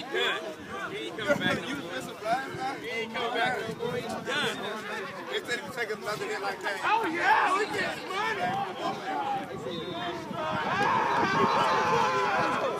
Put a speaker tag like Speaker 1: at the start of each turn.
Speaker 1: done. He ain't coming back no more. He ain't coming back no more. He's done.
Speaker 2: They said he would take another hit like that.
Speaker 3: Oh yeah, we get money.